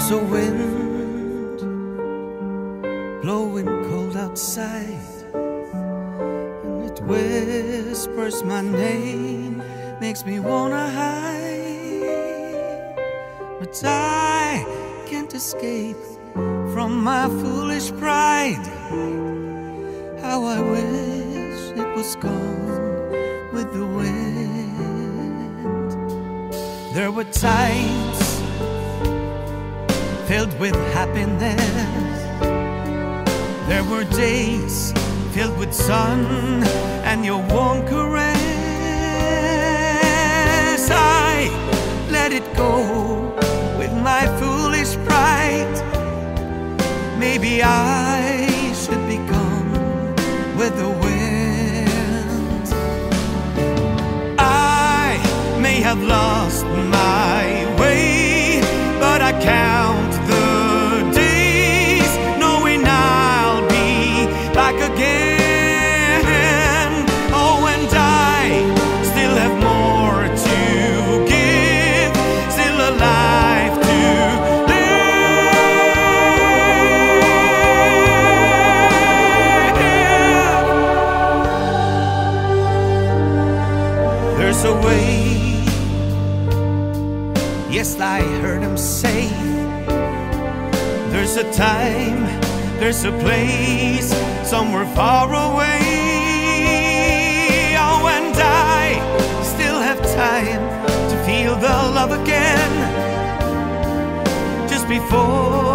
There's a wind blowing cold outside, and it whispers my name, makes me wanna hide. But I can't escape from my foolish pride. How I wish it was gone with the wind. There were times filled with happiness. There were days filled with sun and your warm caress. I let it go with my foolish pride. Maybe I should be gone with the wind. I may have lost my way, but I count the days knowing I'll be back again. Oh, and I still have more to give, still alive to live. There's a way, yes, I heard him say, there's a time, there's a place, somewhere far away. Oh, and I still have time to feel the love again, just before